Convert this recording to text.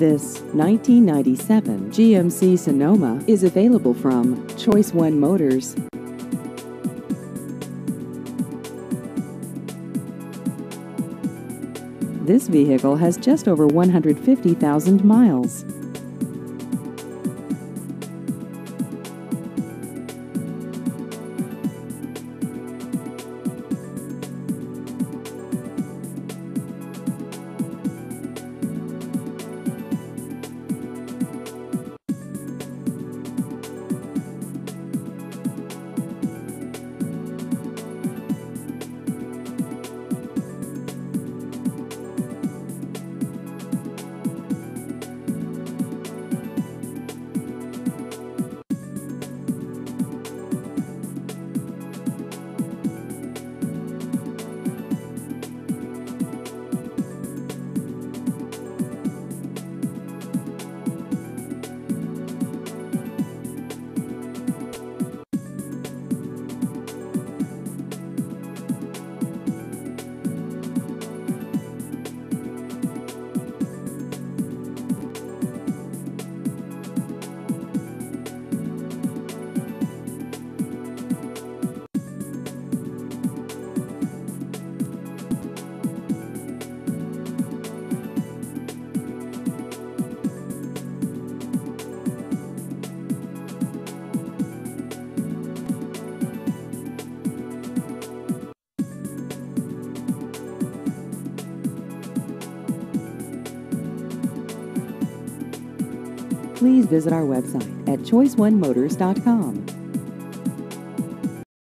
This 1997 GMC Sonoma is available from Choice One Motors. This vehicle has just over 150,000 miles. Please visit our website at choiceonemotors.com.